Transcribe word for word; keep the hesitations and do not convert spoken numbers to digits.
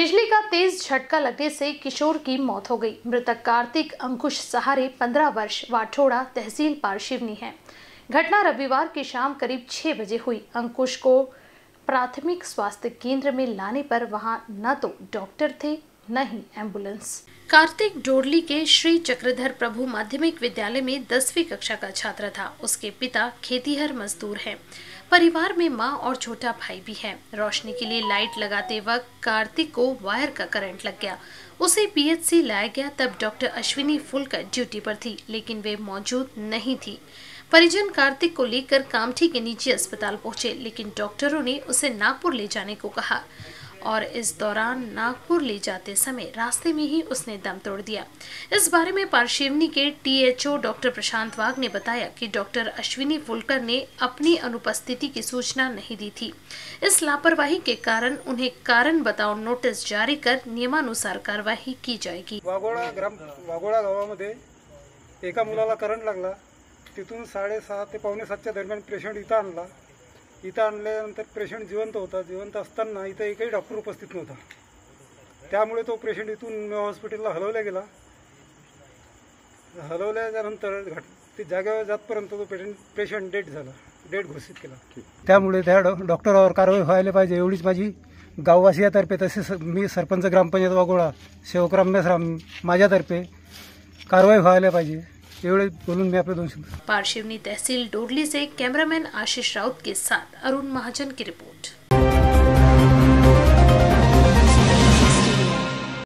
बिजली का तेज झटका लगने से किशोर की मौत हो गई। मृतक कार्तिक अंकुश सहारे पंद्रह वर्ष वाठोड़ा तहसील पारशिवनी है। घटना रविवार की शाम करीब छह बजे हुई। अंकुश को प्राथमिक स्वास्थ्य केंद्र में लाने पर वहां न तो डॉक्टर थे न ही एम्बुलेंस। कार्तिक डोरली के श्री चक्रधर प्रभु माध्यमिक विद्यालय में दसवीं कक्षा का छात्र था। उसके पिता खेतीहर मजदूर हैं। परिवार में मां और छोटा भाई भी है। रोशनी के लिए लाइट लगाते वक्त कार्तिक को वायर का करंट लग गया। उसे पीएचसी लाया गया। तब डॉक्टर अश्विनी फुलकर ड्यूटी पर थी, लेकिन वे मौजूद नहीं थी। परिजन कार्तिक को लेकर कामठी के निजी अस्पताल पहुंचे, लेकिन डॉक्टरों ने उसे नागपुर ले जाने को कहा और इस दौरान नागपुर ले जाते समय रास्ते में ही उसने दम तोड़ दिया। इस बारे में पारशिवनी के टीएचओ डॉक्टर प्रशांत वाघ ने बताया कि डॉक्टर अश्विनी फुलकर ने अपनी अनुपस्थिति की सूचना नहीं दी थी। इस लापरवाही के कारण उन्हें कारण बताओ नोटिस जारी कर नियमानुसार कार्यवाही की जाएगी। वाघोळा ग्राम वाघोळा गावामध्ये एका मुलाला करंट लागला। तिथून साडेसहा ते पावणे सातच्या दरम्यान पेशंट इथं आणला। इथं आणल्यानंतर पेशंट जिवंत होता। जिवंत असताना इथं एकही डॉक्टर उपस्थित नव्हता। त्यामुळे तो पेशंट इथून हॉस्पिटलला हलवला गेला। हलवल्यानंतर ते जागेवर जातपर्यंत तो पेशंट पेशंट डेड झाला, डेड घोषित केला। त्यामुळे त्या डॉक्टरवर कारवाई व्हायला पाहिजे एवढीच माझी गाववासियातर्फे, तसेच मी सरपंच ग्रामपंचायत वाघोळा सेवकराम मेसराम माझ्यातर्फे कारवाई व्हायला पाहिजे एवढे बोलून मैं अपने दोन शब्द। पारशिवनी तहसील डोरली से कैमरामैन आशीष राउत के साथ अरुण महाजन की रिपोर्ट।